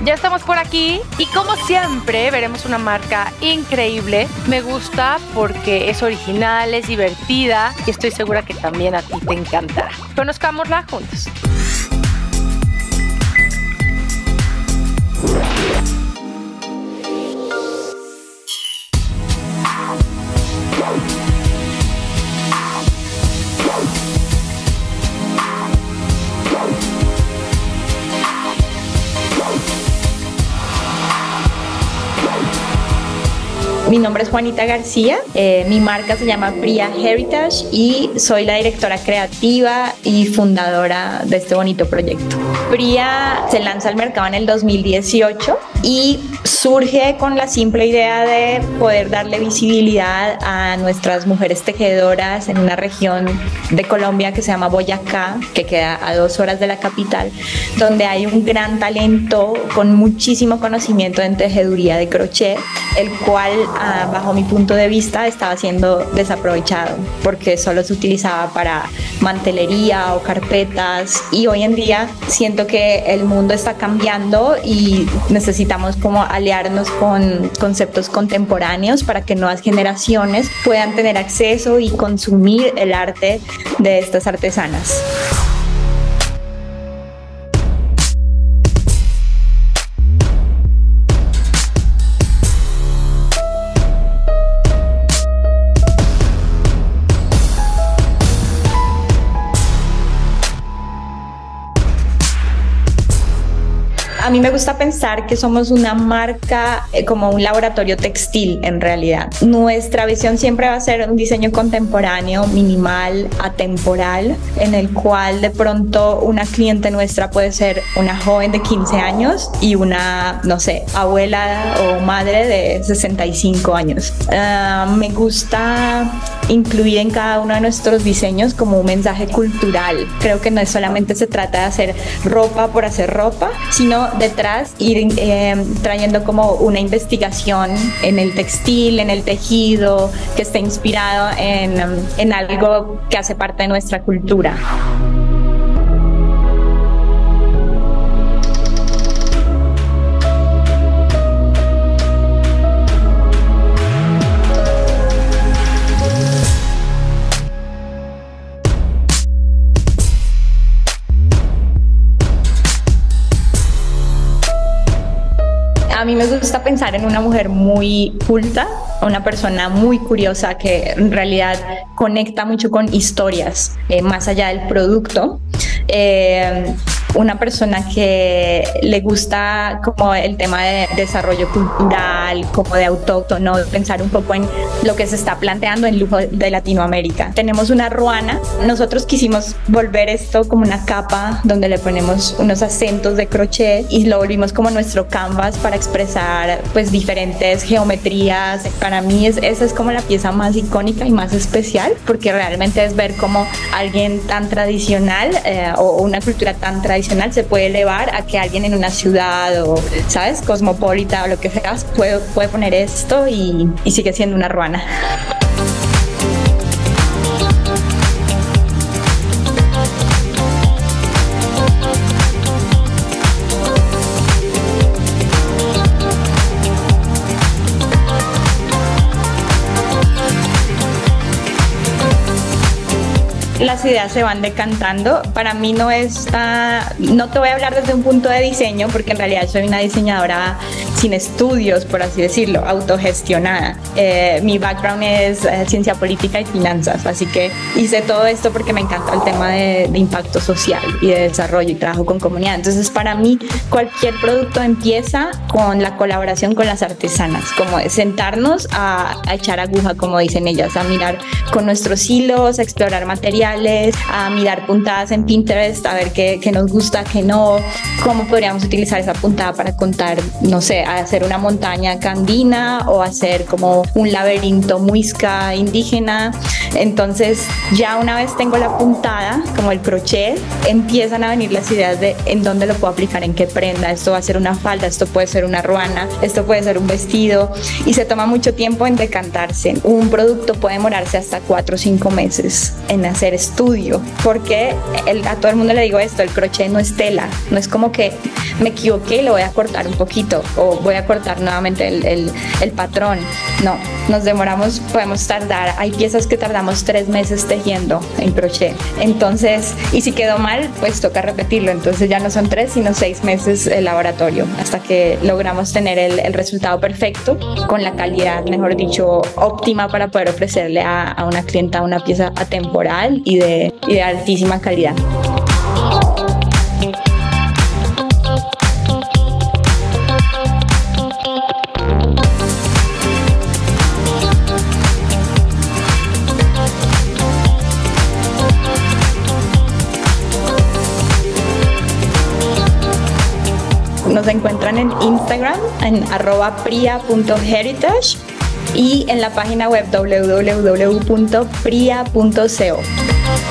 Ya estamos por aquí y como siempre veremos una marca increíble. Me gusta porque es original, es divertida y estoy segura que también a ti te encantará. Conozcámosla juntos. Mi nombre es Juanita García, mi marca se llama Priya Heritage y soy la directora creativa y fundadora de este bonito proyecto. Priya se lanza al mercado en el 2018 y surge con la simple idea de poder darle visibilidad a nuestras mujeres tejedoras en una región de Colombia que se llama Boyacá, que queda a 2 horas de la capital, donde hay un gran talento con muchísimo conocimiento en tejeduría de crochet, el cual bajo mi punto de vista estaba siendo desaprovechado porque solo se utilizaba para mantelería o carpetas, y hoy en día siento que el mundo está cambiando y necesitamos como aliarnos con conceptos contemporáneos para que nuevas generaciones puedan tener acceso y consumir el arte de estas artesanas. A mí me gusta pensar que somos una marca como un laboratorio textil en realidad. Nuestra visión siempre va a ser un diseño contemporáneo, minimal, atemporal, en el cual de pronto una cliente nuestra puede ser una joven de 15 años y una, no sé, abuela o madre de 65 años. Me gusta incluir en cada uno de nuestros diseños como un mensaje cultural. Creo que no solamente se trata de hacer ropa por hacer ropa, sino detrás ir trayendo como una investigación en el textil, en el tejido, que esté inspirado en algo que hace parte de nuestra cultura. A mí me gusta pensar en una mujer muy culta, una persona muy curiosa que en realidad conecta mucho con historias más allá del producto. Una persona que le gusta como el tema de desarrollo cultural, como de autóctono, pensar un poco en lo que se está planteando en lujo de Latinoamérica. Tenemos una ruana. Nosotros quisimos volver esto como una capa donde le ponemos unos acentos de crochet y lo volvimos como nuestro canvas para expresar pues diferentes geometrías. Para mí esa es como la pieza más icónica y más especial, porque realmente es ver cómo alguien tan tradicional o una cultura tan tradicional se puede elevar a que alguien en una ciudad o, ¿sabes?, cosmopolita o lo que sea, puede poner esto y sigue siendo una ruana. Las ideas se van decantando. Para mí no te voy a hablar desde un punto de diseño, porque en realidad soy una diseñadora sin estudios, por así decirlo, autogestionada. Mi background es ciencia política y finanzas, así que hice todo esto porque me encanta el tema de impacto social y de desarrollo y trabajo con comunidad. Entonces, para mí, cualquier producto empieza con la colaboración con las artesanas, como de sentarnos a echar aguja, como dicen ellas, a mirar con nuestros hilos, a explorar materiales, a mirar puntadas en Pinterest, a ver qué nos gusta, qué no, cómo podríamos utilizar esa puntada para contar, no sé, hacer una montaña candina o hacer como un laberinto muisca indígena. Entonces ya una vez tengo la puntada, como el crochet, empiezan a venir las ideas de en dónde lo puedo aplicar, en qué prenda. Esto va a ser una falda, esto puede ser una ruana, esto puede ser un vestido, y se toma mucho tiempo en decantarse. Un producto puede demorarse hasta 4 o 5 meses en hacer estudio, porque a todo el mundo le digo esto, el crochet no es tela, no es como que me equivoqué y lo voy a cortar un poquito o voy a cortar nuevamente el patrón. No, nos demoramos, podemos tardar, hay piezas que tardamos 3 meses tejiendo en crochet. Entonces, y si quedó mal, pues toca repetirlo. Entonces ya no son 3, sino 6 meses el laboratorio hasta que logramos tener el resultado perfecto con la calidad, mejor dicho, óptima para poder ofrecerle a una clienta una pieza atemporal y de altísima calidad. Nos encuentran en Instagram en @pria.heritage y en la página web www.pria.co.